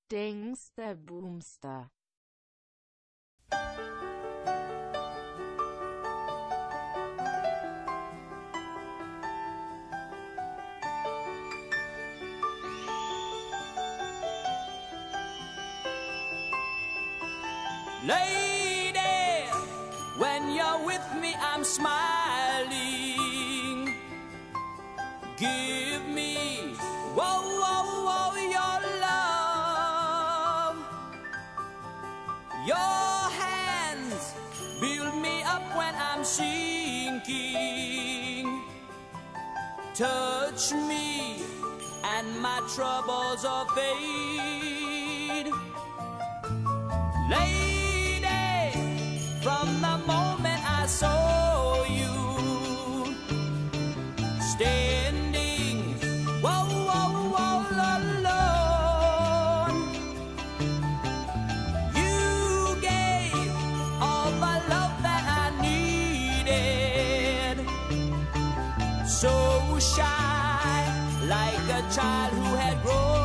Dings der Boomster. Lady, when you're with me, I'm smiling. Give me, whoa, whoa, whoa, your love. Your hands build me up when I'm sinking. Touch me and my troubles are fade. Lady, from the moment I saw you standing, whoa, whoa, whoa, alone, you gave all the love that I needed. So shy, like a child who had grown